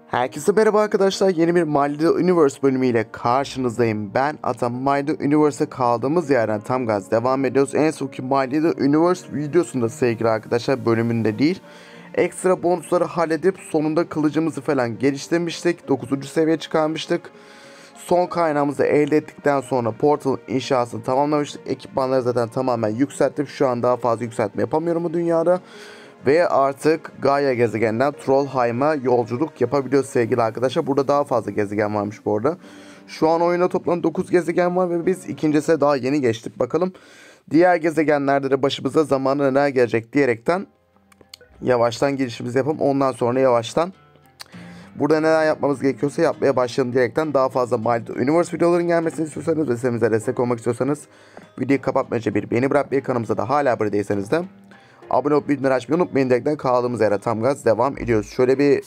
Herkese merhaba arkadaşlar. Yeni bir My Little Universe bölümüyle karşınızdayım. Ben Atam. My Little Universe'a kaldığımız yerden tam gaz devam ediyoruz. En sonki My Little Universe videosunda sevgili arkadaşlar, bölümünde değil, ekstra bonusları halledip sonunda kılıcımızı falan geliştirmiştik. 9. seviyeye çıkarmıştık. Son kaynağımızı elde ettikten sonra portal inşasını tamamlamıştık. Ekipmanları zaten tamamen yükselttim. Şu an daha fazla yükseltme yapamıyorum bu dünyada. Ve artık Gaia gezegeninden Trollheim'a yolculuk yapabiliyoruz sevgili arkadaşlar. Burada daha fazla gezegen varmış bu arada. Şu an oyunda toplam 9 gezegen var ve biz ikincisine daha yeni geçtik. Bakalım diğer gezegenlerde de başımıza zamanla neler gelecek diyerekten yavaştan girişimizi yapalım. Ondan sonra yavaştan burada neler yapmamız gerekiyorsa yapmaya başlayalım diyerekten daha fazla My Little Universe videoların gelmesini istiyorsanız ve sitemize destek olmak istiyorsanız videoyu kapatmadan önce bir beğeni bırakmayı, kanalımıza da hala abone değilseniz de abone olup bildirimleri açmayı unutmayın diyerekten kaldığımız yere tam gaz devam ediyoruz. Şöyle bir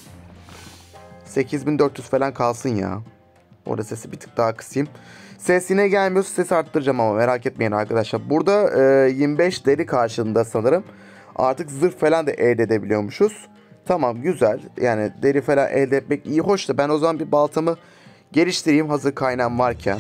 8400 falan kalsın ya. Orada sesi bir tık daha kısayım. Ses yine gelmiyorsa sesi arttıracağım ama merak etmeyin arkadaşlar. Burada 25 deri karşılığında sanırım artık zırh falan da elde edebiliyormuşuz. Tamam, güzel. Yani deri falan elde etmek iyi, hoş da ben o zaman bir baltamı geliştireyim hazır kaynağım varken.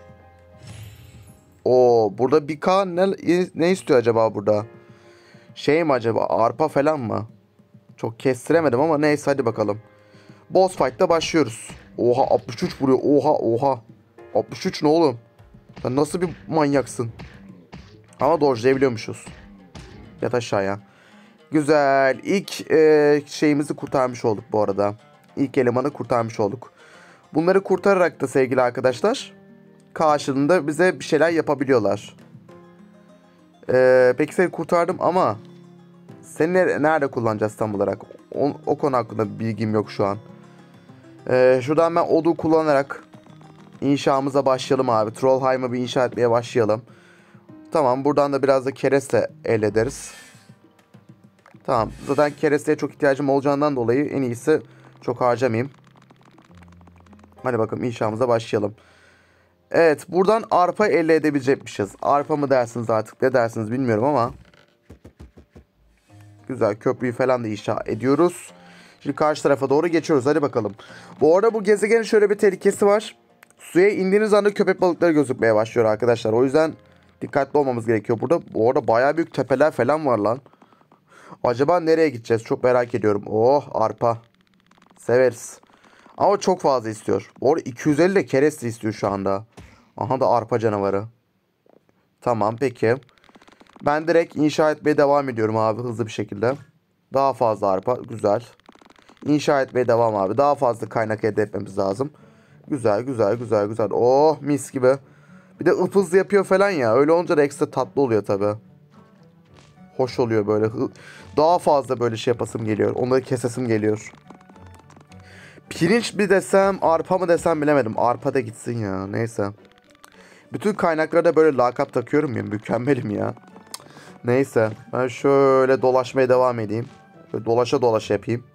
Oo, burada bir K ne istiyor acaba burada? Şey mi acaba, arpa falan mı? Çok kestiremedim ama neyse, hadi bakalım. Boss fight'ta başlıyoruz. Oha, 63 vuruyor. Oha. 63 ne oğlum? Sen nasıl bir manyaksın? Ama dodge'layabiliyormuşuz. Yat aşağıya. Güzel. İlk şeyimizi kurtarmış olduk bu arada. İlk elemanı kurtarmış olduk. Bunları kurtararak da sevgili arkadaşlar, karşılığında bize bir şeyler yapabiliyorlar. Peki seni kurtardım ama seni nerede kullanacağız tam olarak? O konu hakkında bilgim yok şu an. Şuradan ben odun kullanarak inşamıza başlayalım abi. Trollheim'ı bir inşa etmeye başlayalım. Tamam, buradan da biraz da kereste elde ederiz. Tamam, zaten keresteye çok ihtiyacım olacağından dolayı en iyisi çok harcamayayım. Hadi bakalım, inşamıza başlayalım. Evet, buradan arpa elde edebilecekmişiz. Arpa mı dersiniz artık, ne dersiniz bilmiyorum ama. Güzel, köprüyü falan da inşa ediyoruz. Şimdi karşı tarafa doğru geçiyoruz, hadi bakalım. Bu arada bu gezegenin şöyle bir tehlikesi var. Suya indiğiniz anda köpek balıkları gözükmeye başlıyor arkadaşlar. O yüzden dikkatli olmamız gerekiyor burada. Bu arada bayağı büyük tepeler falan var lan. Acaba nereye gideceğiz, çok merak ediyorum. Oh, arpa. Severiz. Ama çok fazla istiyor. Bu arada 250 de kereste istiyor şu anda. Aha da arpa canavarı. Tamam, peki. Ben direkt inşa etmeye devam ediyorum abi, hızlı bir şekilde. Daha fazla arpa, güzel. İnşa etmeye devam abi. Daha fazla kaynak elde etmemiz lazım. Güzel. Oh, mis gibi. Bir de hızlı yapıyor falan ya. Öyle olunca da ekstra tatlı oluyor tabi. Hoş oluyor böyle. Daha fazla böyle şey yapasım geliyor. Onları kesesim geliyor. Pirinç mi desem, arpa mı desem bilemedim. Arpa da gitsin ya. Neyse. Bütün kaynaklarda böyle lakap takıyorum ya. Mükemmelim ya. Neyse. Ben şöyle dolaşmaya devam edeyim. Böyle dolaşa yapayım.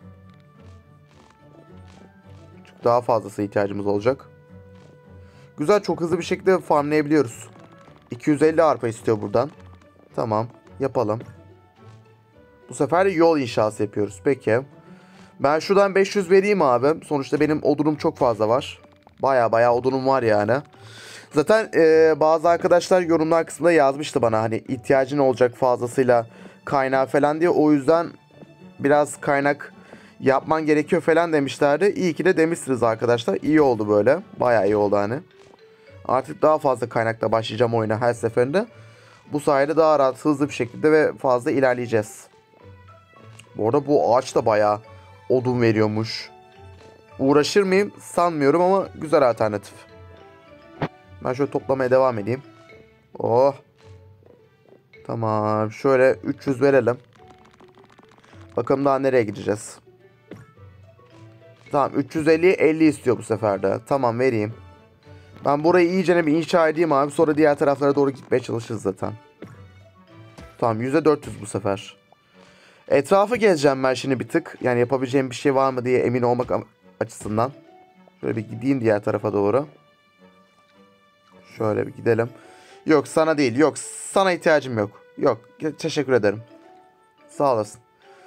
Çünkü daha fazlası ihtiyacımız olacak. Güzel, çok hızlı bir şekilde farmlayabiliyoruz. 250 arpa istiyor buradan. Tamam, yapalım. Bu sefer yol inşası yapıyoruz. Peki. Ben şuradan 500 vereyim abi. Sonuçta benim odunum çok fazla var. Baya odunum var yani. Zaten bazı arkadaşlar yorumlar kısmında yazmıştı bana, hani ihtiyacın olacak fazlasıyla kaynağı falan diye. O yüzden biraz kaynak yapman gerekiyor falan demişlerdi. İyi ki de demişsiniz arkadaşlar. İyi oldu böyle. Baya iyi oldu hani. Artık daha fazla kaynakla başlayacağım oyuna her seferinde. Bu sayede daha rahat, hızlı bir şekilde ve fazla ilerleyeceğiz. Bu arada bu ağaç da bayağı odun veriyormuş. Uğraşır mıyım sanmıyorum ama güzel alternatif. Ben şöyle toplamaya devam edeyim. Oh. Tamam, şöyle 300 verelim. Bakalım daha nereye gideceğiz. Tamam, 350'ye 50 istiyor bu sefer de. Tamam, vereyim. Ben burayı iyicene bir inşa edeyim abi. Sonra diğer taraflara doğru gitmeye çalışırız zaten. Tamam, %400 bu sefer. Etrafı gezeceğim ben şimdi bir tık. Yani yapabileceğim bir şey var mı diye emin olmak açısından. Şöyle bir gideyim diğer tarafa doğru. Şöyle bir gidelim. Yok, sana değil. Yok, sana ihtiyacım yok. Yok, teşekkür ederim. Sağ olasın.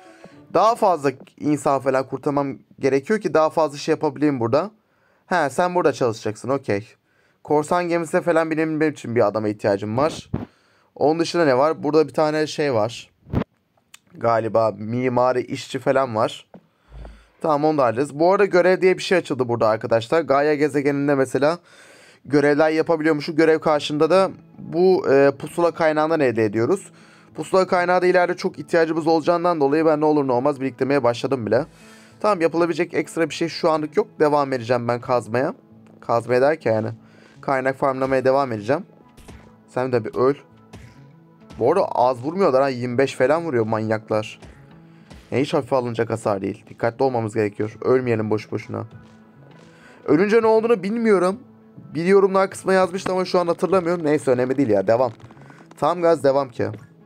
Daha fazla insan falan kurtarmam gerekiyor ki daha fazla şey yapabileyim burada. He, sen burada çalışacaksın, okey. Korsan gemisine falan binebilmem için bir adama ihtiyacım var. Onun dışında ne var? Burada bir tane şey var. Galiba mimari işçi falan var. Tamam, onu da hallederiz. Bu arada görev diye bir şey açıldı burada arkadaşlar. Gaia gezegeninde mesela görevler yapabiliyormuşuz. Görev karşında da bu pusula kaynağından elde ediyoruz. Pusula kaynağı da ileride çok ihtiyacımız olacağından dolayı ben ne olur ne olmaz biriktirmeye başladım bile. Tamam, yapılabilecek ekstra bir şey şu anlık yok. Devam edeceğim ben kazmaya. Kazmaya derken yani kaynak farmlamaya devam edeceğim. Sen de bir öl. Bu arada az vurmuyorlar ha, 25 falan vuruyor manyaklar. Hiç hafife alınacak hasar değil. Dikkatli olmamız gerekiyor. Ölmeyelim boş boşuna. Ölünce ne olduğunu bilmiyorum. Bir yorumlar kısmına yazmıştım ama şu an hatırlamıyorum. Neyse, önemli değil ya, devam. Tam gaz devam ki.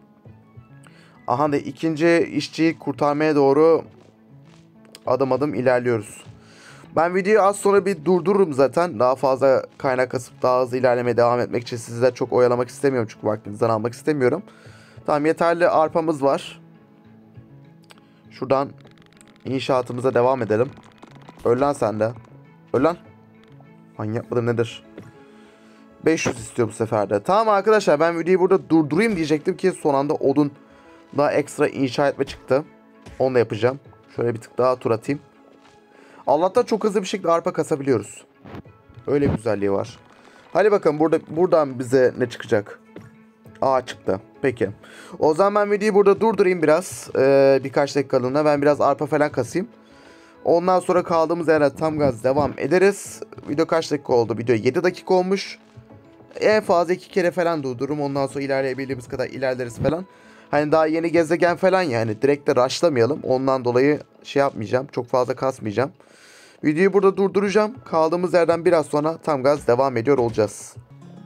Aha da ikinci işçiyi kurtarmaya doğru adım adım ilerliyoruz. Ben videoyu az sonra bir durdururum zaten. Daha fazla kaynak kasıp daha hızlı ilerlemeye devam etmek için sizler çok oyalamak istemiyorum. Çünkü vaktinizden almak istemiyorum. Tamam, yeterli arpamız var. Şuradan inşaatımıza devam edelim. Öl lan sen de. Öl lan. Manyak mıdır nedir? 500 istiyor bu sefer de. Tamam arkadaşlar, ben videoyu burada durdurayım diyecektim ki son anda odun daha ekstra inşa etme çıktı. Onu da yapacağım. Şöyle bir tık daha tur atayım. Allah'tan çok hızlı bir şekilde arpa kasabiliyoruz. Öyle bir güzelliği var. Hadi bakalım buradan bize ne çıkacak? Aa, çıktı. Peki. O zaman ben videoyu burada durdurayım biraz. Birkaç dakikalığına ben biraz arpa falan kasayım. Ondan sonra kaldığımız yerden tam gaz devam ederiz. Video kaç dakika oldu? Video 7 dakika olmuş. En fazla 2 kere falan durdururum. Ondan sonra ilerleyebildiğimiz kadar ilerleriz falan. Hani daha yeni gezegen falan, yani direkt de rushlamayalım. Ondan dolayı şey yapmayacağım. Çok fazla kasmayacağım. Videoyu burada durduracağım. Kaldığımız yerden biraz sonra tam gaz devam ediyor olacağız.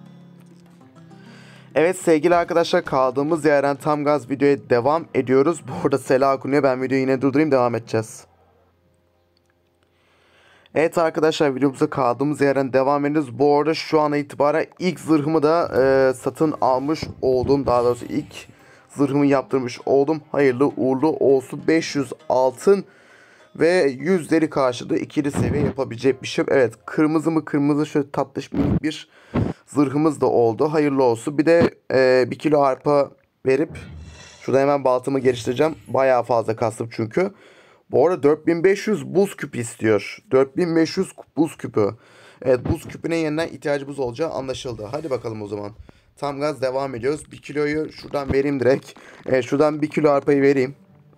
Evet sevgili arkadaşlar, kaldığımız yerden tam gaz videoya devam ediyoruz. Bu arada Sela okunuyor. Ben videoyu yine durdurayım, devam edeceğiz. Evet arkadaşlar, videomuza kaldığımız yerden devam ediyoruz. Bu arada şu ana itibaren ilk zırhımı da satın almış oldum. Daha doğrusu ilk zırhımı yaptırmış oldum. Hayırlı uğurlu olsun. 500 altın ve 100 deri karşılığı ikili seviye yapabilecek bir şey. Evet, kırmızı şöyle tatlış minik bir zırhımız da oldu. Hayırlı olsun. Bir de 1 kilo arpa verip şurada hemen baltamı geliştireceğim. Bayağı fazla kastım çünkü. Bu arada 4500 buz küpü istiyor. 4500 buz küpü. Evet, buz küpüne yeniden ihtiyacımız olacağı anlaşıldı. Hadi bakalım o zaman. Tam gaz devam ediyoruz. 1 kiloyu şuradan vereyim direkt. Evet, şuradan 1 kilo arpayı vereyim.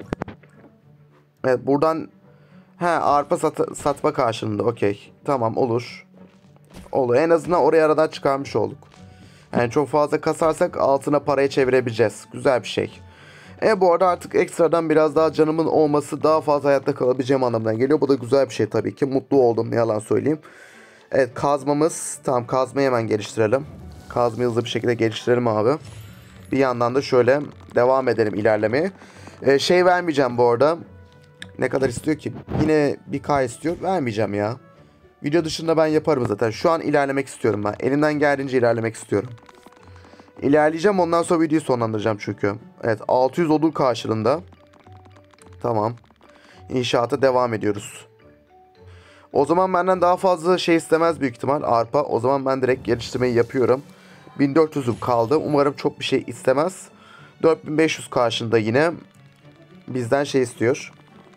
Evet, buradan arpa satma karşılığında, okey. Tamam, olur. Olur. En azından oraya aradan çıkarmış olduk. Yani çok fazla kasarsak altına paraya çevirebileceğiz. Güzel bir şey. Bu arada artık ekstradan biraz daha canımın olması daha fazla hayatta kalabileceğim anlamına geliyor. Bu da güzel bir şey tabii ki. Mutlu oldum, ne yalan söyleyeyim. Evet, kazmamız. Tamam, kazmayı hemen geliştirelim. Kazmayı hızlı bir şekilde geliştirelim abi. Bir yandan da şöyle devam edelim ilerlemeye. Şey vermeyeceğim bu arada. Ne kadar istiyor ki? Yine 1K istiyor. Vermeyeceğim ya. Video dışında ben yaparım zaten. Şu an ilerlemek istiyorum ben. Elimden geldiğince ilerlemek istiyorum. İlerleyeceğim, ondan sonra videoyu sonlandıracağım çünkü. Evet, 600 odun karşılığında. Tamam. İnşaata devam ediyoruz. O zaman benden daha fazla şey istemez büyük ihtimal arpa. O zaman ben direkt geliştirmeyi yapıyorum. 1400'üm kaldı. Umarım çok bir şey istemez. 4500 karşında yine bizden şey istiyor.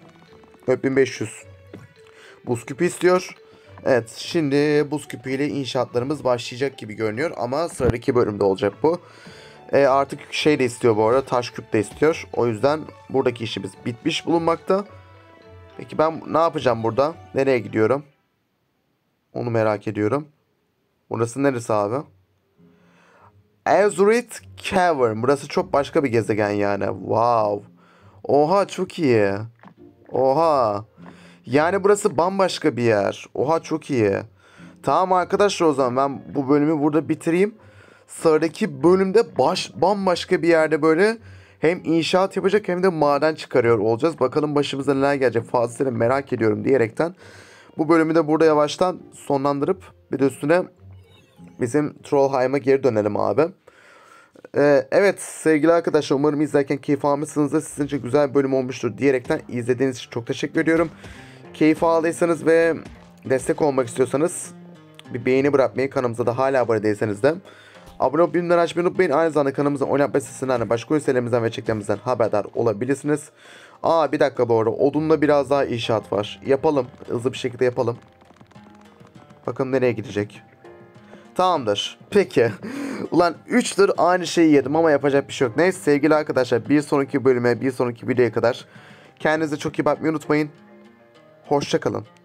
4500 buz küpü istiyor. Evet, şimdi buz küpüyle inşaatlarımız başlayacak gibi görünüyor. Ama sıradaki bölümde olacak bu. Artık şey de istiyor bu arada. Taş küp de istiyor. O yüzden buradaki işimiz bitmiş bulunmakta. Peki ben ne yapacağım burada? Nereye gidiyorum? Onu merak ediyorum. Burası neresi abi? Azeroth Cavern. Burası çok başka bir gezegen yani. Wow. Oha, çok iyi. Oha. Yani burası bambaşka bir yer. Oha, çok iyi. Tamam arkadaşlar, o zaman ben bu bölümü burada bitireyim. Sıradaki bölümde bambaşka bir yerde böyle hem inşaat yapacak hem de maden çıkarıyor olacağız. Bakalım başımıza neler gelecek, fazlasıyla merak ediyorum diyerekten bu bölümü de burada yavaştan sonlandırıp bir de üstüne bizim Trollheim'a geri dönelim abi. Evet sevgili arkadaşlar, umarım izlerken keyif almışsınızdır. Sizin için güzel bir bölüm olmuştur diyerekten izlediğiniz için çok teşekkür ediyorum. Keyif aldıysanız ve destek olmak istiyorsanız bir beğeni bırakmayı, kanalımıza da hala abone değilseniz de abone olup bildirimleri açmayı unutmayın. Aynı zamanda kanalımızın oynatma sitesinden de başka oyuncularımızdan ve çeklerimizden haberdar olabilirsiniz. Bir dakika, bu arada odunla biraz daha inşaat var. Yapalım, hızlı bir şekilde yapalım. Bakın nereye gidecek. Tamamdır. Peki. Ulan 3 tır aynı şeyi yedim ama yapacak bir şey yok. Neyse sevgili arkadaşlar, bir sonraki bölüme, bir sonraki videoya kadar kendinize çok iyi bakmayı unutmayın. Hoşça kalın.